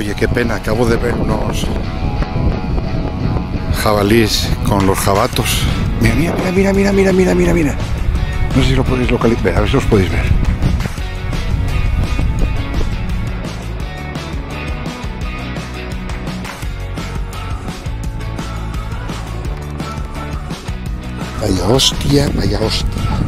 Oye, qué pena, acabo de ver unos jabalís con los jabatos. Mira, mira, mira, mira, mira, mira, mira. No sé si lo podéis localizar, a ver si los podéis ver. Vaya hostia, vaya hostia.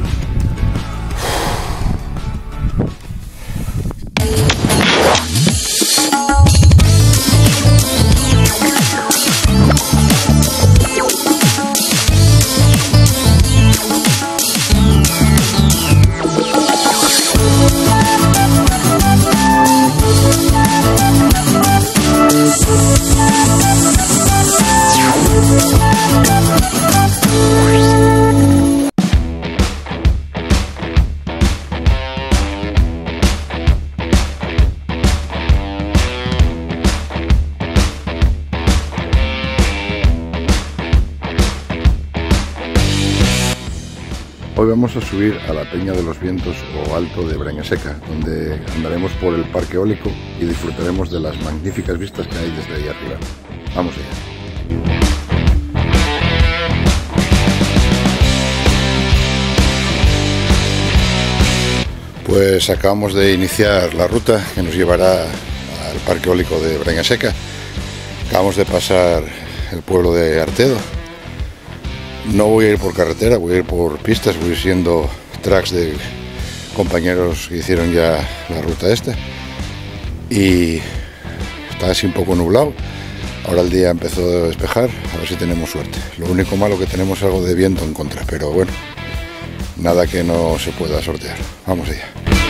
Hoy vamos a subir a la Peña de los Vientos o Alto de Breña Seca, donde andaremos por el parque eólico y disfrutaremos de las magníficas vistas que hay desde ahí arriba. Vamos allá. Pues acabamos de iniciar la ruta que nos llevará al parque eólico de Breña Seca. Acabamos de pasar el pueblo de Artedo. No voy a ir por carretera, voy a ir por pistas, voy a ir siendo tracks de compañeros que hicieron ya la ruta esta. Y está así un poco nublado. Ahora el día empezó a despejar, a ver si tenemos suerte. Lo único malo que tenemos es algo de viento en contra, pero bueno, nada que no se pueda sortear. Vamos allá.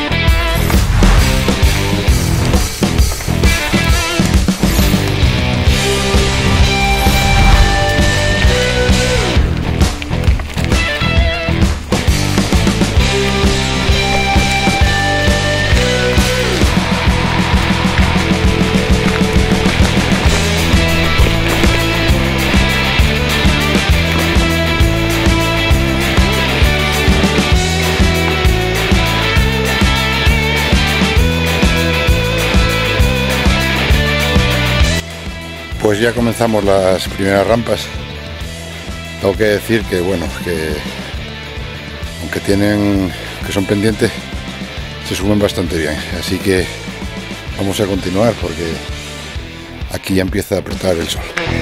Pues ya comenzamos las primeras rampas. Tengo que decir que bueno, que aunque son pendientes, se suben bastante bien. Así que vamos a continuar porque aquí ya empieza a apretar el sol.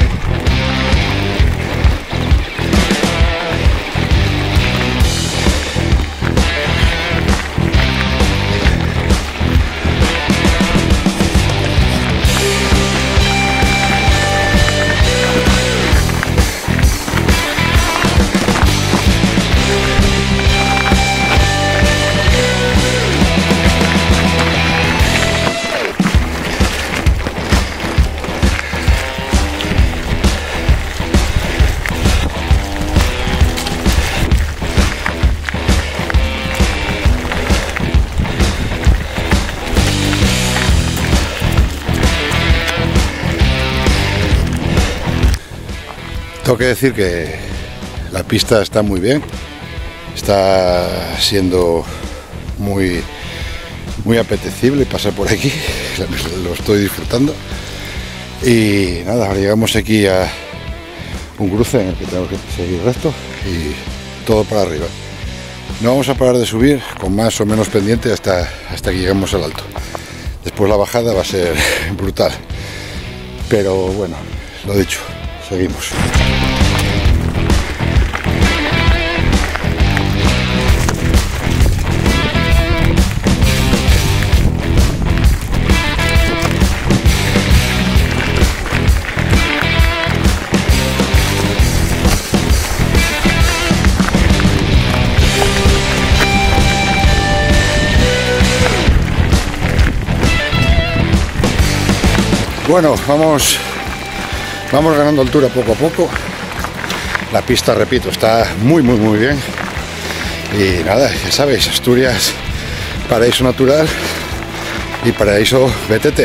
Tengo que decir que la pista está muy bien, está siendo muy apetecible pasar por aquí, lo estoy disfrutando. Y nada, ahora llegamos aquí a un cruce en el que tenemos que seguir recto y todo para arriba. No vamos a parar de subir con más o menos pendiente hasta que lleguemos al alto. Después la bajada va a ser brutal, pero bueno, lo dicho, seguimos. Bueno, vamos ganando altura poco a poco. La pista, repito, está muy bien. Y nada, ya sabéis, Asturias, paraíso natural y paraíso BTT.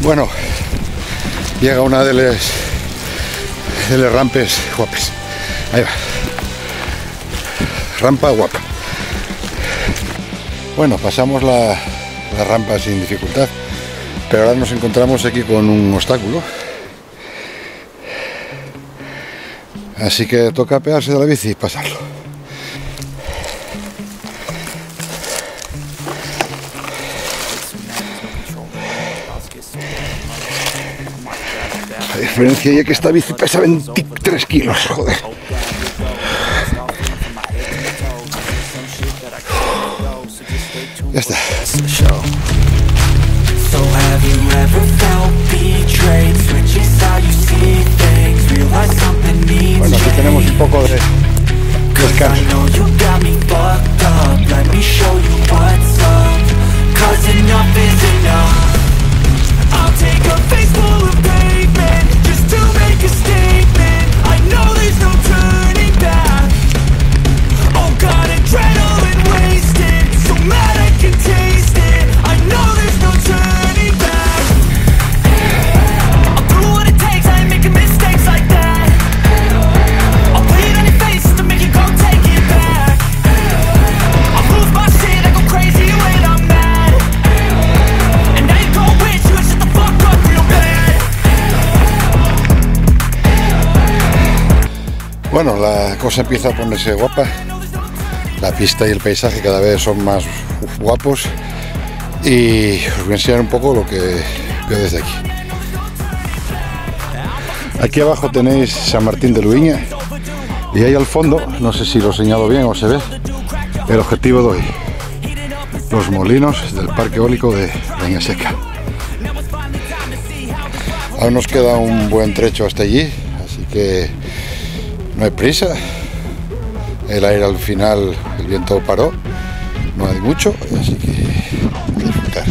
Bueno, llega una de las rampes guapas. Ahí va. Rampa guapa. Bueno, pasamos la rampa sin dificultad, pero ahora nos encontramos aquí con un obstáculo. Así que toca pegarse de la bici y pasarlo. La diferencia es que esta bici pesa 23 kilos, joder. Ya está. Bueno, aquí tenemos un poco de descanso. Bueno, la cosa empieza a ponerse guapa, la pista y el paisaje cada vez son más guapos y os voy a enseñar un poco lo que veo desde aquí. Aquí abajo tenéis San Martín de Luiña y ahí al fondo, no sé si lo he señalado bien o se ve, el objetivo de hoy, los molinos del parque eólico de Breña Seca. Aún nos queda un buen trecho hasta allí, así que no hay prisa. El aire al final, el viento paró, no hay mucho, así que hay que disfrutar.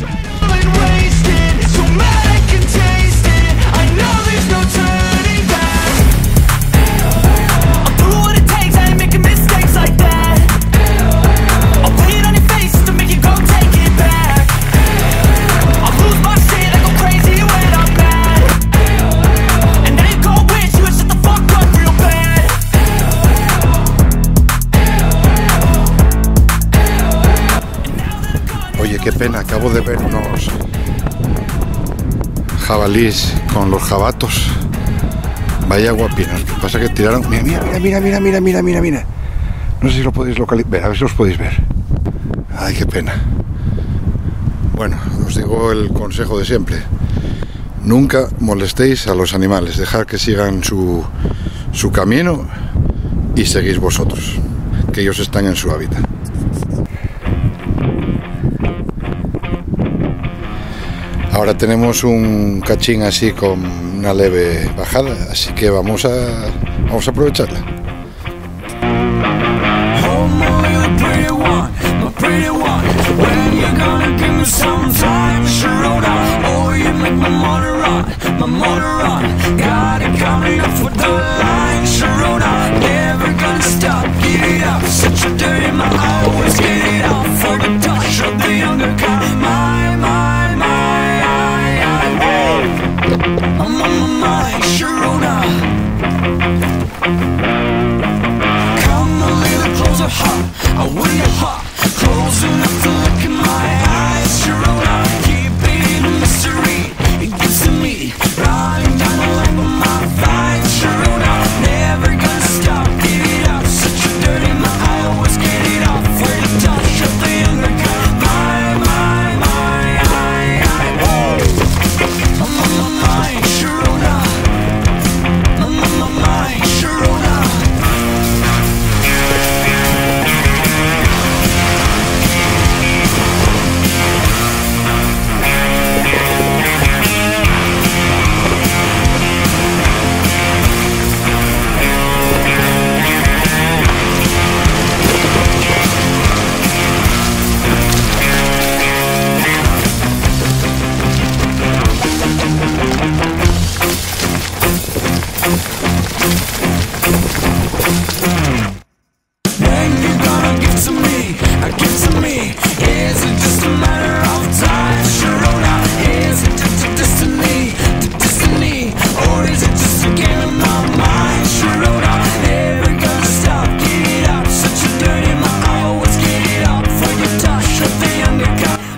Oye, qué pena, acabo de ver unos jabalís con los jabatos. Vaya guapinos. Lo que pasa es que tiraron. Mira. No sé si lo podéis localizar. A ver si los podéis ver. Ay, qué pena. Bueno, os digo el consejo de siempre. Nunca molestéis a los animales. Dejad que sigan su camino y seguís vosotros, que ellos están en su hábitat. Ahora tenemos un cachín así con una leve bajada, así que vamos a aprovecharla.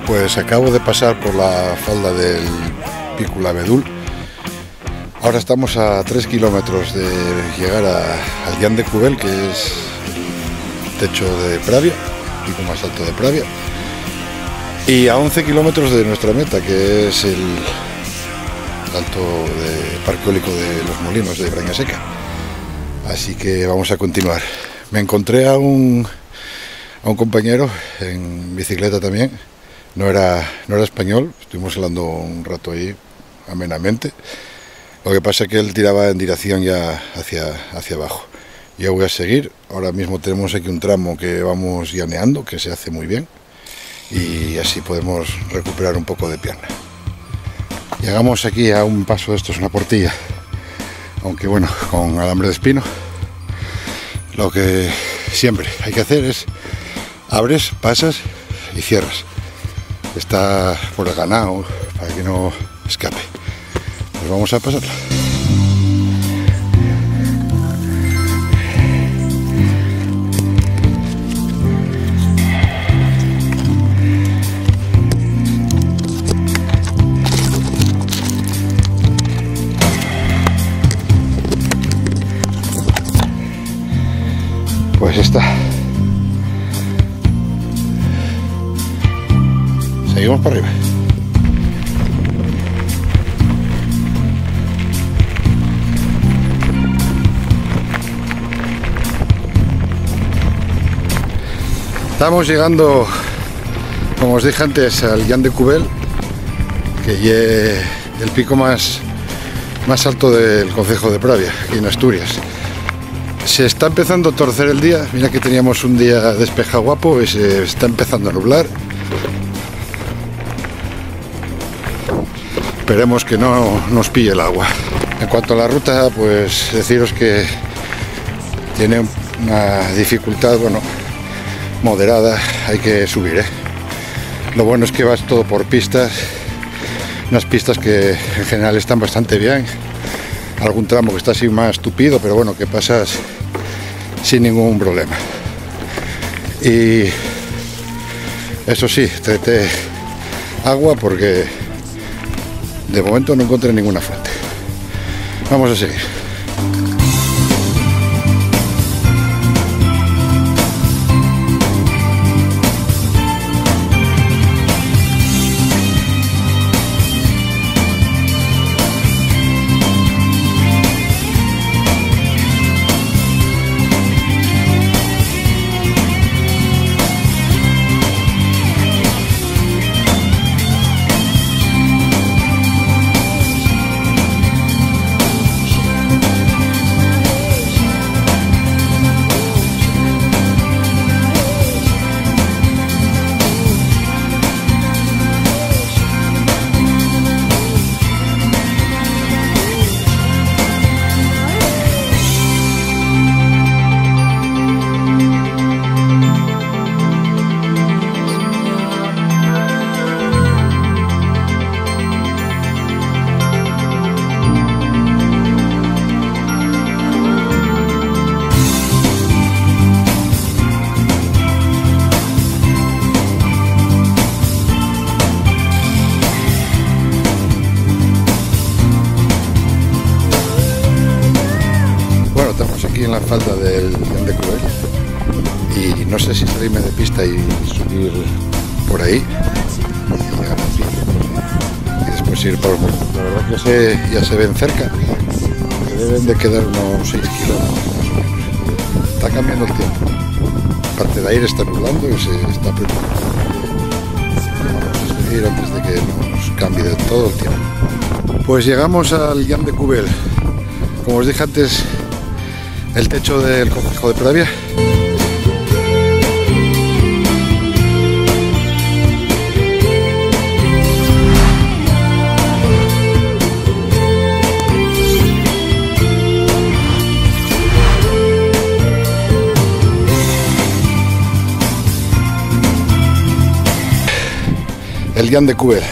Pues acabo de pasar por la falda del Pico Abedul. Ahora estamos a 3 kilómetros de llegar al Llan de Cubel, que es el techo de Pravia, el pico más alto de Pravia, y a 11 kilómetros de nuestra meta, que es el alto de Parque Eólico de los Molinos de Braña Seca. Así que vamos a continuar. Me encontré a un compañero en bicicleta también. No era español, estuvimos hablando un rato ahí amenamente. Lo que pasa es que él tiraba en dirección ya hacia abajo. Yo voy a seguir. Ahora mismo tenemos aquí un tramo que vamos llaneando, que se hace muy bien, y así podemos recuperar un poco de pierna. Llegamos aquí a un paso, esto es una portilla, aunque bueno, con alambre de espino. Lo que siempre hay que hacer es abres, pasas y cierras. Está por el ganado para que no escape. Pues vamos a pasarla. Pues está. Seguimos para arriba. Estamos llegando, como os dije antes, al Llan de Cubel, que es el pico más alto del concejo de Pravia, aquí en Asturias. Se está empezando a torcer el día. Mira que teníamos un día despejado guapo y se está empezando a nublar. Esperemos que no nos pille el agua. En cuanto a la ruta, pues deciros que tiene una dificultad, bueno, moderada. Hay que subir, ¿eh? Lo bueno es que vas todo por pistas, unas pistas que en general están bastante bien. Algún tramo que está así más tupido, pero bueno, que pasas sin ningún problema. Y eso sí, tráete agua porque de momento no encontré ninguna fuente. Vamos a seguir. Aquí en la falda del Llan de Cubel y no sé si salirme de pista y subir por ahí y llegar al pico y después ir por los montes. La verdad que ya se ven cerca, que deben de quedar unos 6 kilómetros más o menos. Está cambiando el tiempo, parte de aire está nublando y se está preparando. Vamos a seguir antes de que nos cambie de todo el tiempo. Pues llegamos al Llan de Cubel. Como os dije antes, el techo del concejo de Pravia. El Llan de Cubel.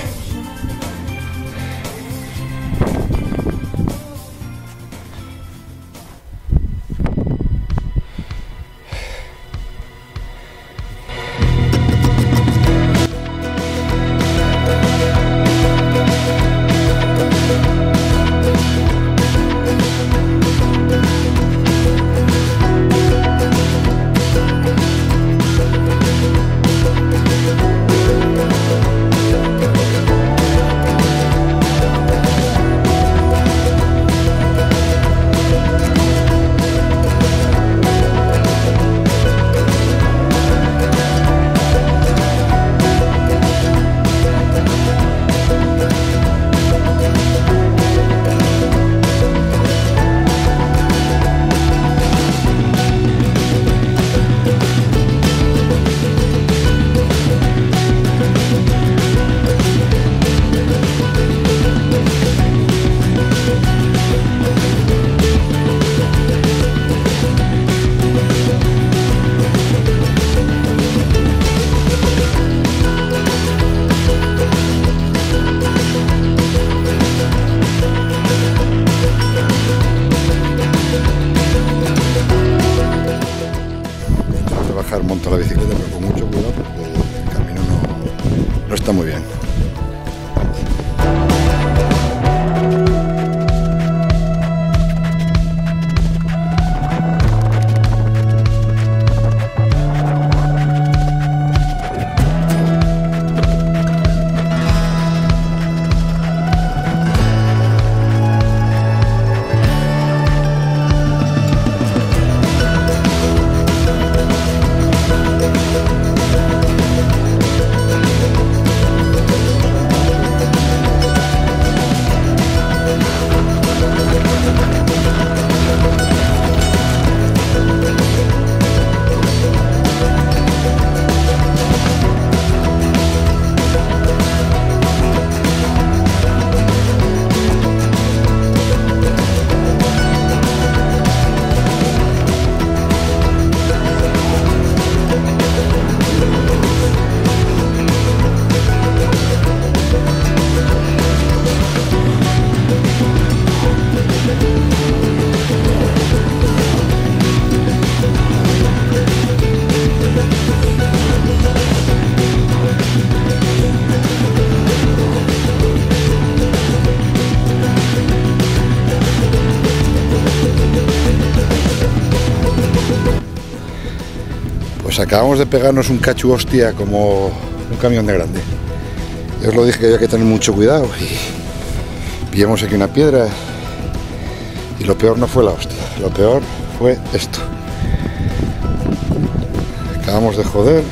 la bicicleta, pero con mucho cuidado porque el camino no está muy bien. Pues acabamos de pegarnos un cachu hostia como un camión de grande. Yo os lo dije que había que tener mucho cuidado y pillamos aquí una piedra y lo peor no fue la hostia, lo peor fue esto. Acabamos de joder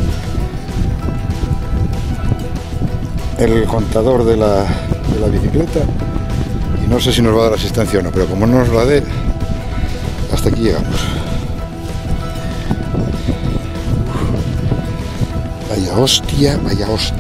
el contador de la bicicleta y no sé si nos va a dar asistencia o no, pero como no nos la dé, hasta aquí llegamos. Vaya hostia, vaya hostia.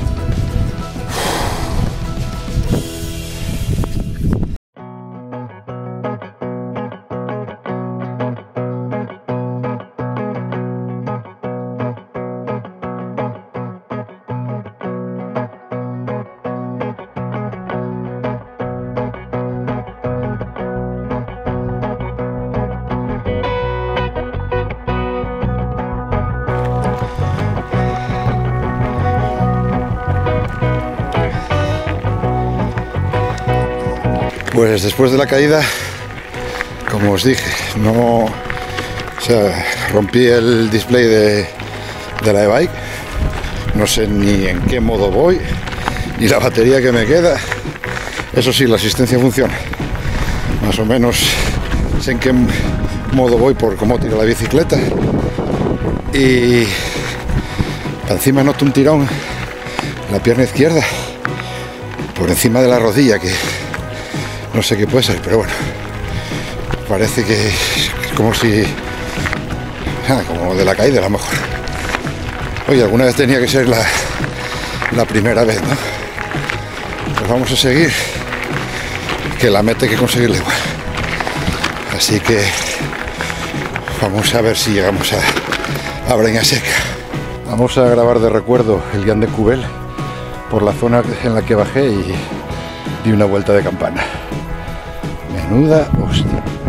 Pues después de la caída, como os dije, rompí el display de la e-bike, no sé ni en qué modo voy, ni la batería que me queda. Eso sí, la asistencia funciona, más o menos sé en qué modo voy por cómo tiro la bicicleta, y encima noto un tirón en la pierna izquierda, por encima de la rodilla, que no sé qué puede ser, pero bueno, parece que es como si... como de la caída a lo mejor. Oye, alguna vez tenía que ser la primera vez, ¿no? Pues vamos a seguir, que la meta hay que conseguirla igual. Así que vamos a ver si llegamos a Breña Seca. Vamos a grabar de recuerdo el Llan de Cubel por la zona en la que bajé y di una vuelta de campana. Menuda hostia.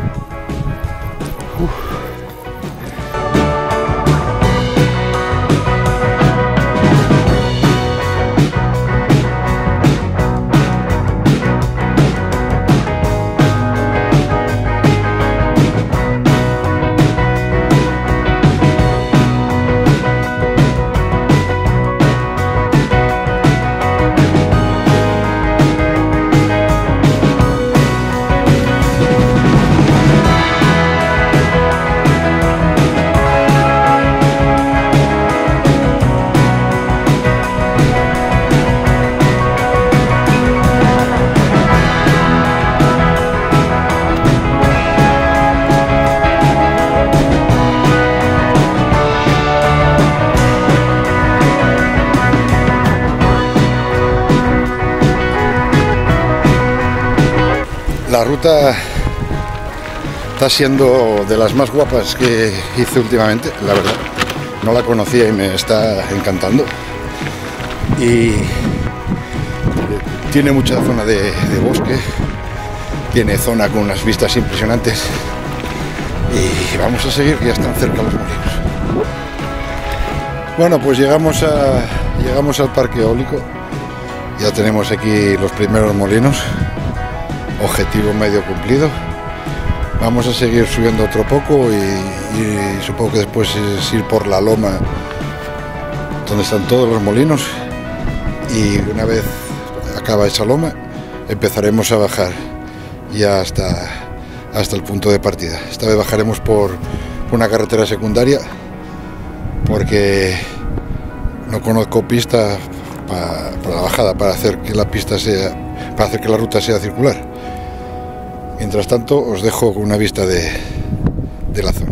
La ruta está siendo de las más guapas que hice últimamente, la verdad. No la conocía y me está encantando. Y tiene mucha zona de bosque, tiene zona con unas vistas impresionantes. Y vamos a seguir, que ya están cerca los molinos. Bueno, pues llegamos al parque eólico. Ya tenemos aquí los primeros molinos. Objetivo medio cumplido. Vamos a seguir subiendo otro poco y supongo que después es ir por la loma donde están todos los molinos, y una vez acaba esa loma empezaremos a bajar ya hasta el punto de partida. Esta vez bajaremos por una carretera secundaria porque no conozco pista para la bajada, para hacer que la ruta sea circular. Mientras tanto os dejo con una vista de la zona.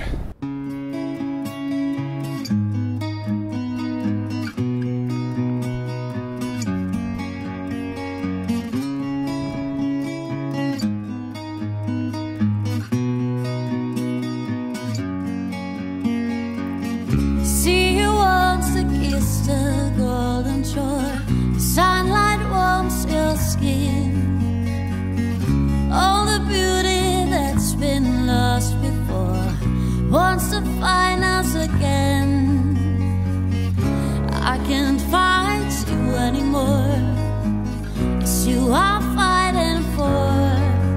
See you once to kiss the golden shore. The sunlight warms your skin. All the beauty that's been lost before wants to find us again. I can't fight you anymore. It's you I'm fighting for.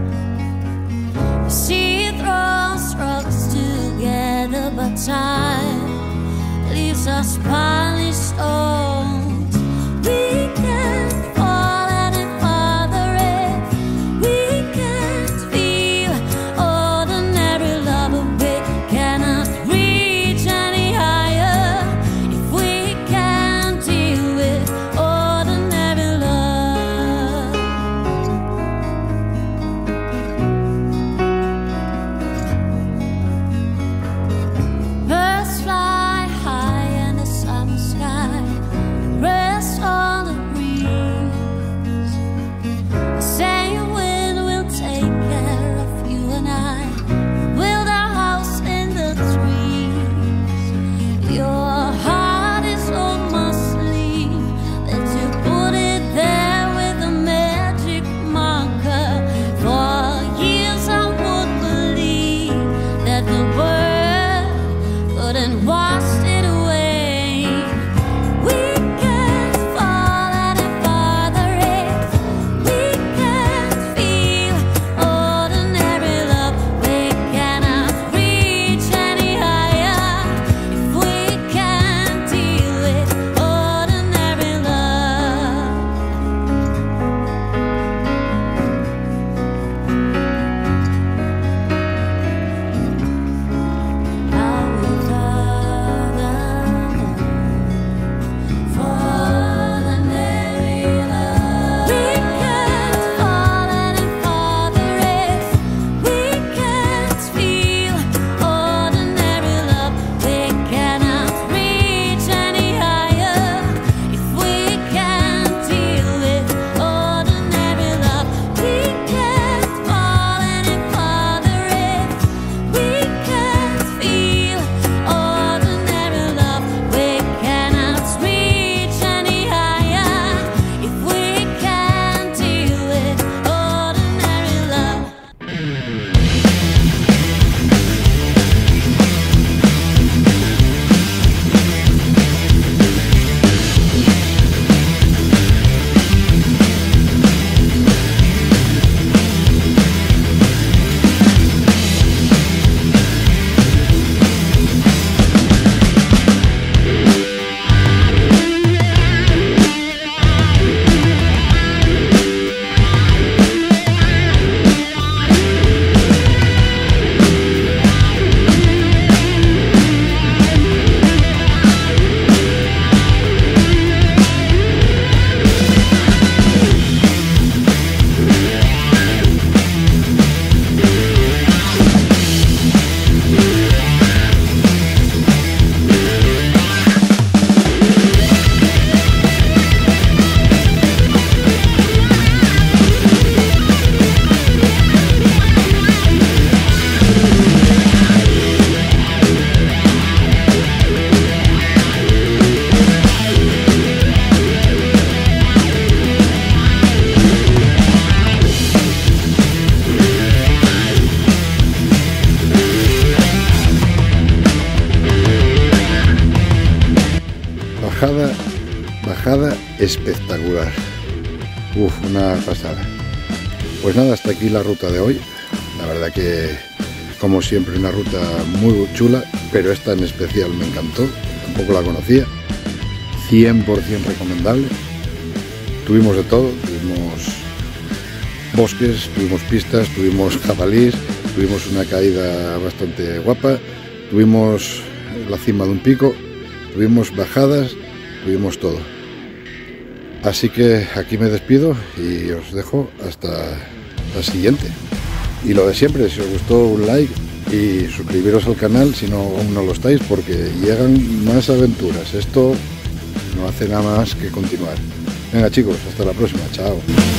She throws rocks together, but time leaves us polished stones. We can't fall any farther if we can't feel ordinary love, but we cannot realize espectacular. Uf, una pasada. Pues nada, hasta aquí la ruta de hoy. La verdad que, como siempre, una ruta muy chula, pero esta en especial me encantó. Tampoco la conocía. 100% recomendable. Tuvimos de todo, tuvimos bosques, tuvimos pistas, tuvimos jabalís, tuvimos una caída bastante guapa, tuvimos la cima de un pico, tuvimos bajadas, tuvimos todo. Así que aquí me despido y os dejo hasta la siguiente. Y lo de siempre, si os gustó, un like y suscribiros al canal si aún no lo estáis, porque llegan más aventuras. Esto no hace nada más que continuar. Venga chicos, hasta la próxima, chao.